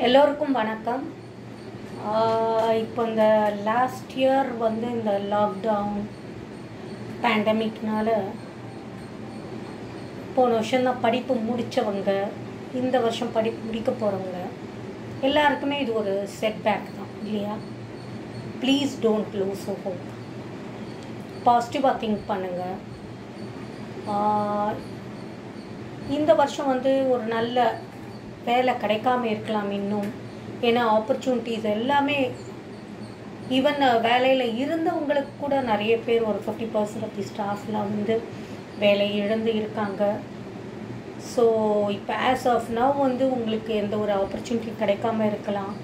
எல்லோருக்கும் வணக்கம். இப்போ இந்த லாஸ்ட் இயர் வந்து இந்த லாக்டவுன் பேண்டமிக்னால போன வருஷம் தான் படிப்பு முடித்தவங்க, இந்த வருஷம் படிப்பு முடிக்க போகிறவங்க எல்லாருக்குமே இது ஒரு செட்பேக் தான் இல்லையா? Please don't lose hope. பாசிட்டிவாக திங்க் பண்ணுங்கள். இந்த வருஷம் வந்து ஒரு நல்ல வேலை கிடைக்காம இருக்கலாம் இன்னும். ஏன்னா ஆப்பர்ச்சுனிட்டிஸ் எல்லாமே ஈவன் வேலையில் இருந்தவங்களுக்கு கூட நிறைய பேர் ஒரு 50% ஆஃப் தி ஸ்டாஃப்லாம் வந்து வேலை இழந்து இருக்காங்க. ஸோ இப்போ ஆஸ் ஆஃப் நவ் வந்து உங்களுக்கு எந்த ஒரு ஆப்பர்ச்சுனிட்டி கிடைக்காம இருக்கலாம்.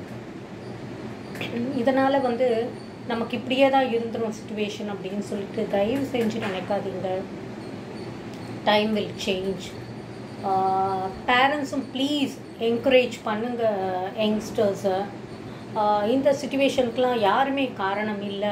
இதனால் வந்து நமக்கு இப்படியே தான் இருந்துடும் சுச்சுவேஷன் அப்படின்னு சொல்லிட்டு தயவு செஞ்சு நினைக்காதீங்க. Time will change. பேரண்ட்ஸும் ப்ளீஸ் என்கரேஜ் பண்ணுங்கள் யங்ஸ்டர்ஸை. இந்த சுச்சுவேஷனுக்கெலாம் யாருமே காரணம் இல்லை.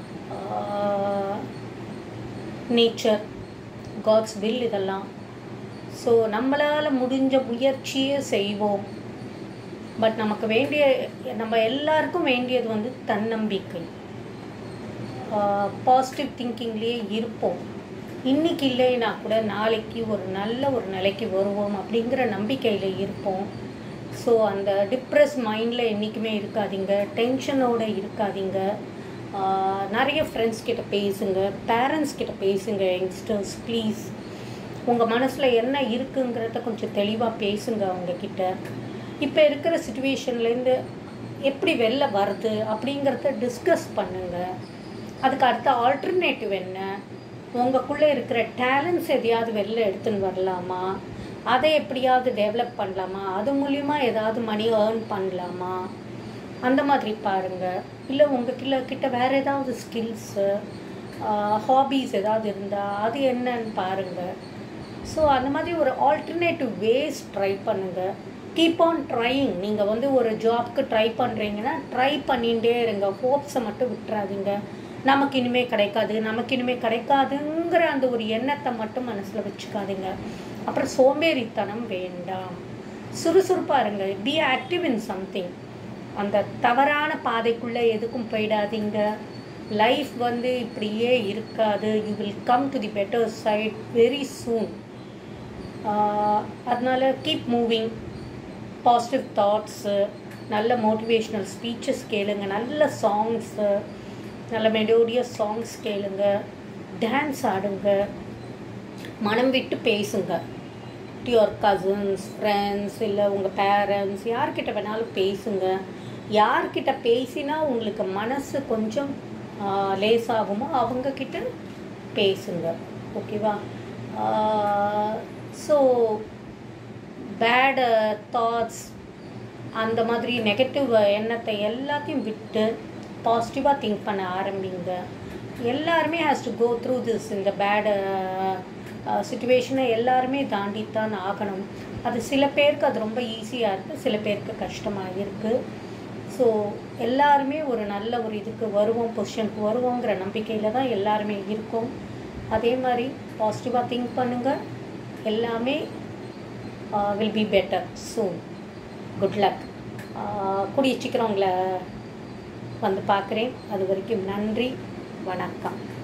நேச்சர், காட்ஸ் வில் இதெல்லாம். ஸோ நம்மளால் முடிஞ்ச முயற்சியே செய்வோம். பட் நமக்கு வேண்டிய, நம்ம எல்லாருக்கும் வேண்டியது வந்து தன்னம்பிக்கை. பாசிட்டிவ் திங்கிங்லேயே இருப்போம். இன்றைக்கி இல்லைன்னா கூட நாளைக்கு ஒரு நல்ல ஒரு நிலைக்கு வருவோம் அப்படிங்கிற நம்பிக்கையில் இருப்போம். ஸோ அந்த டிப்ரெஸ் மைண்டில் என்றைக்குமே இருக்காதீங்க, டென்ஷனோடு இருக்காதீங்க. நிறைய ஃப்ரெண்ட்ஸ் கிட்ட பேசுங்க, பேரண்ட்ஸ் கிட்ட பேசுங்க. யங்ஸ்டர்ஸ் ப்ளீஸ் உங்கள் மனசில் என்ன இருக்குங்கிறத கொஞ்சம் தெளிவாக பேசுங்க அவங்கக்கிட்ட. இப்போ இருக்கிற சுச்சுவேஷன்லேருந்து எப்படி வெளில வருது அப்படிங்கிறத டிஸ்கஸ் பண்ணுங்கள். அதுக்கு அடுத்த ஆல்டர்னேட்டிவ் என்ன, உங்களுக்குள்ளே இருக்கிற டேலண்ட்ஸ் எதையாவது வெளில எடுத்துன்னு வரலாமா, அதை எப்படியாவது டெவலப் பண்ணலாமா, அது மூலிமா ஏதாவது மணி ஏர்ன் பண்ணலாமா, அந்த மாதிரி பாருங்கள். இல்லை உங்கள் கிட்ட வேறு ஏதாவது ஸ்கில்ஸு, ஹாபீஸ் ஏதாவது இருந்தால் அது என்னன்னு பாருங்கள். ஸோ அந்த மாதிரி ஒரு ஆல்டர்னேட்டிவ் வேஸ் ட்ரை பண்ணுங்கள். Keep on trying. நீங்கள் வந்து ஒரு ஜாப்க்கு ட்ரை பண்ணுறீங்கன்னா ட்ரை பண்ணிகிட்டே இருங்க. ஹோப்ஸை மட்டும் விட்டுறாதீங்க. நமக்கு இனிமேல் கிடைக்காதுங்கிற அந்த ஒரு எண்ணத்தை மட்டும் மனசில் வச்சுக்காதீங்க. அப்புறம் சோம்பேறித்தனம் வேண்டாம். சுறுசுறுப்பாக இருங்க. Be active in something. அந்த தவறான பாதைக்குள்ளே எதுக்கும் போயிடாதீங்க. லைஃப் வந்து இப்படியே இருக்காது. You will come to the better side very soon. அதனால் கீப் மூவிங். பாசிட்டிவ் தாட்ஸு, நல்ல மோட்டிவேஷ்னல் ஸ்பீச்சஸ் கேளுங்க, நல்ல சாங்ஸு, நல்ல மெலோடியஸ் சாங்ஸ் கேளுங்க, டான்ஸ் ஆடுங்க, மனம் விட்டு பேசுங்க. டு யுவர் கசின்ஸ், ஃப்ரெண்ட்ஸ், இல்லை உங்கள் பேரண்ட்ஸ், யார்கிட்ட வேணாலும் பேசுங்க. யார்கிட்ட பேசினா உங்களுக்கு மனசு கொஞ்சம் லேசாகுமோ அவங்கக்கிட்ட பேசுங்க. ஓகேவா? ஸோ பேட் தாட்ஸ், அந்த மாதிரி நெகட்டிவ் எண்ணத்தை எல்லாத்தையும் விட்டு பாசிட்டிவாக திங்க் பண்ண ஆரம்பிங்க. எல்லாருமே has to go through this. இந்த பேட் சுச்சுவேஷனை எல்லாருமே தாண்டித்தான் ஆகணும். அது சில பேருக்கு அது ரொம்ப ஈஸியாக இருக்குது, சில பேருக்கு கஷ்டமாக இருக்குது. ஸோ எல்லாருமே ஒரு நல்ல ஒரு இதுக்கு வருவோம், பொசிஷனுக்கு வருவோங்கிற நம்பிக்கையில் தான் எல்லாருமே இருக்கோம். அதே மாதிரி பாசிட்டிவாக திங்க் பண்ணுங்கள். எல்லாமே will be better soon. Good luck. கூடிய சீக்கிரம் உங்களை வந்து பார்க்குறேன். அது வரைக்கும் நன்றி, வணக்கம்.